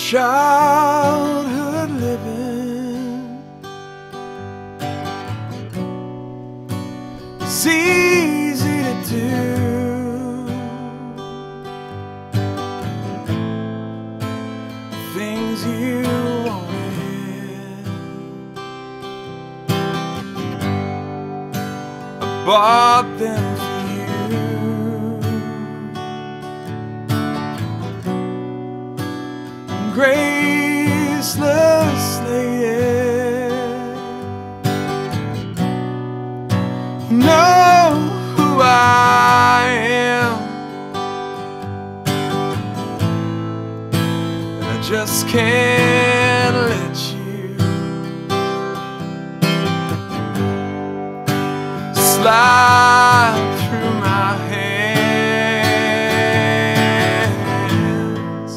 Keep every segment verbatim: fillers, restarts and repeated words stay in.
childhood living. It's easy to do things you wanted. I bought them for you. Graceless lady, you know who I am, and I just can't let you slide through my hands.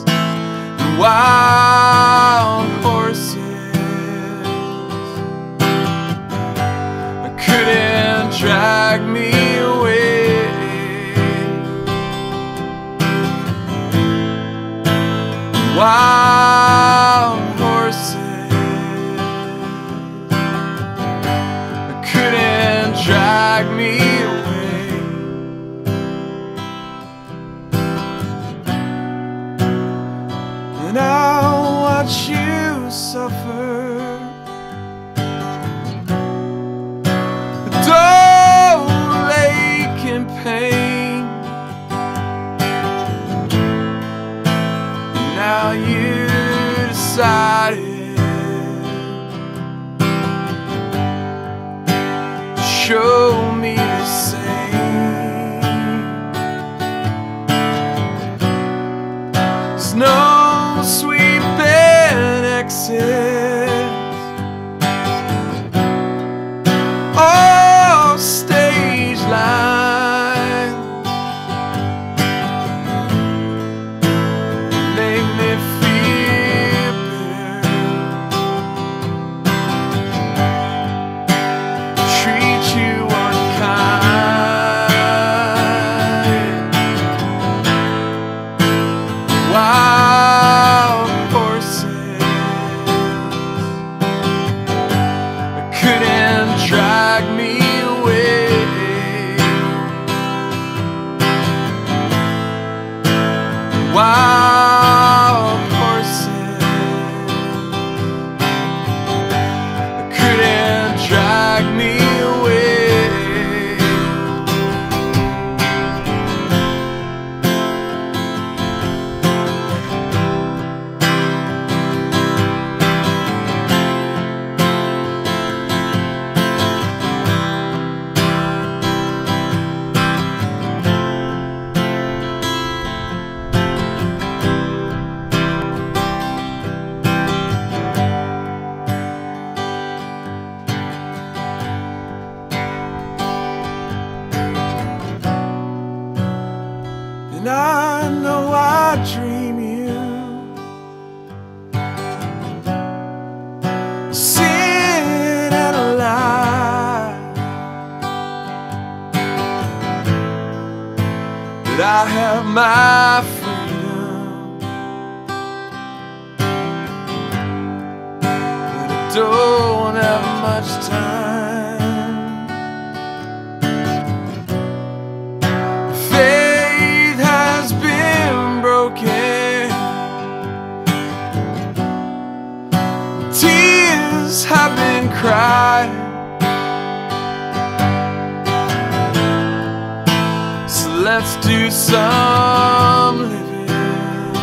Wild horses couldn't drag me away. Wild horses couldn't drag me away. And I'll watch you suffer, dull ache and pain. Now you decided to show me the same. There's no sweeping exit, all stage lines make me feel bitter, treat you unkind. Wild horses couldn't drag me away. Wild horses couldn't drag me away. And I know I dream you, sin and alive, that I have my freedom, that I don't have much time. Tears have been cried, so let's do some living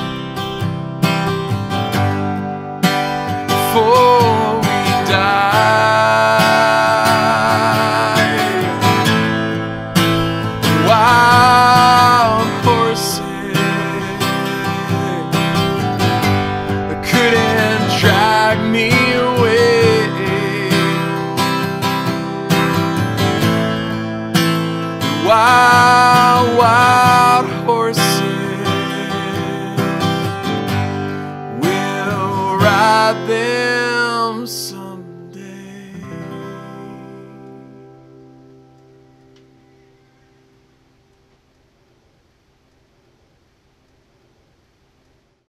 before we die. Wild horses couldn't drag me away. Why